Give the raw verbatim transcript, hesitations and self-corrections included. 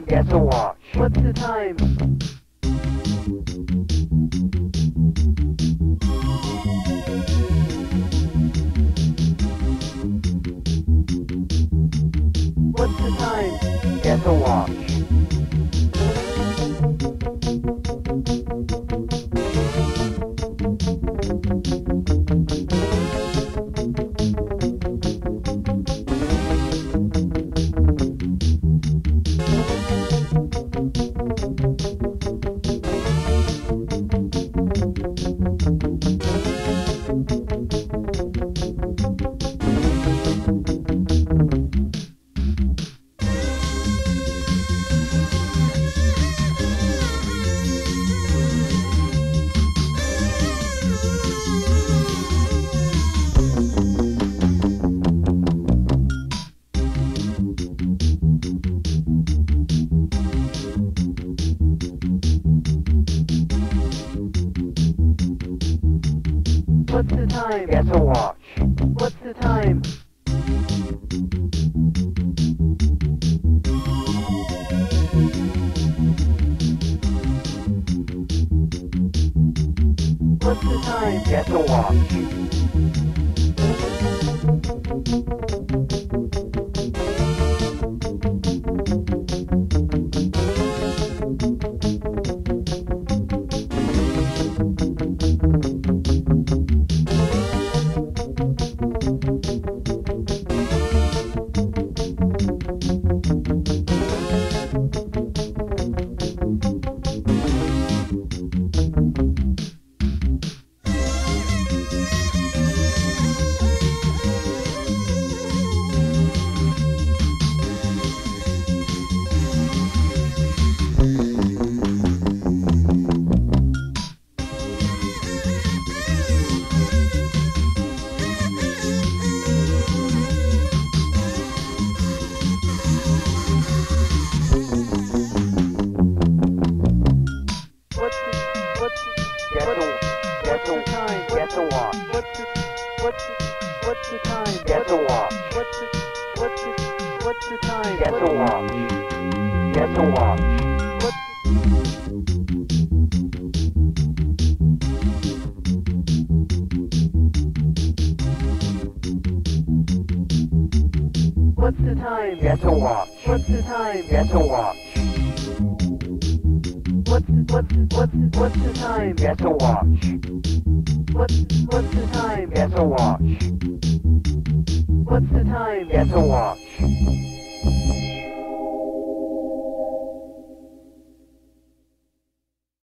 time? Get a watch. What's the time? What's the time? Get a watch. What's the time? Get a watch. What's the time? What's the time? Get a watch. What's the time? Get a watch. What's the what's the what's the time? Get a watch. Get a watch. What's What's the time? Get a watch. What's the time? Get a watch. What's what's what's what's the time? Get a watch. What's what's the time? Get a watch. What's the time? Get a watch.